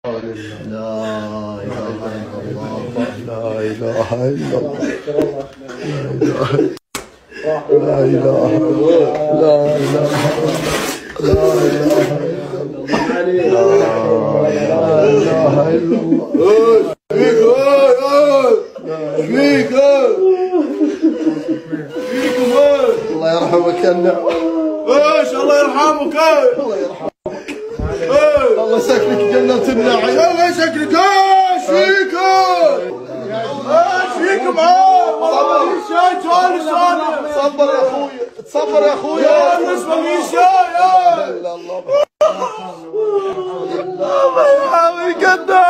لا إله إلا الله، لا إله إلا الله، لا إله إلا الله، لا إله إلا الله، لا إله إلا الله. فيك الله يرحمك يا النعم. ايش الله يرحمك. الله يرحمك. الله يسكنك جنة النعيم. الله يسكنك. ايش فيك؟ ايش فيك معاه؟ والله في شاي جاني صالح. تصبر يا اخوي، تصبر يا اخوي. يا بالنسبة لي شاي. لا اله الا الله. الله يرحمك.